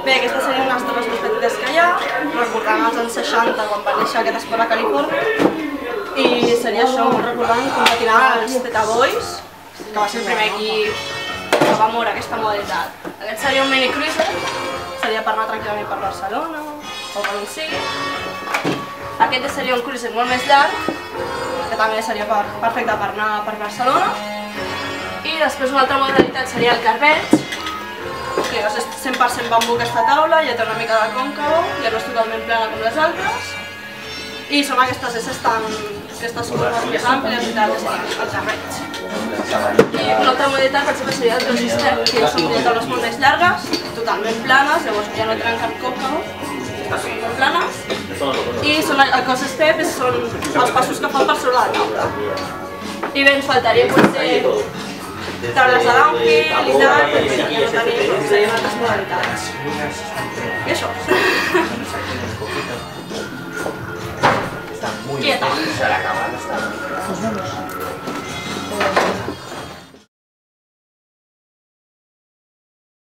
Bé, aquestes serien unes torres més petites que hi ha, recordant els anys 60 quan va néixer aquest esport a Califòrnia. I seria això, recordant competint els Theta Boys, que va ser el primer equip que va moure aquesta modalitat. Aquest seria un mini cruiser, seria per anar tranquil·lament per Barcelona o per on sigui. Aquest seria un cruiser molt més llarg, que també seria perfecte per anar per Barcelona. I després una altra modalitat seria el carpet, que és 100% bambú aquesta taula, ja té una mica de còncavo, ja no és totalment plana com les altres. I són aquestes formes més àmplies i tal, el carpet. I una altra modalitat, per exemple, seria el Crazy Step, que són taules molt més llargues, totalment planes, llavors ja no tenen cap còncavo, són planes. I el Crazy Step són els passos que fan per sobre la taula. I bé, ens faltaria potser taules de downhill i tal, perquè ja no tenim, serien altres modalitats. I això. Quieta.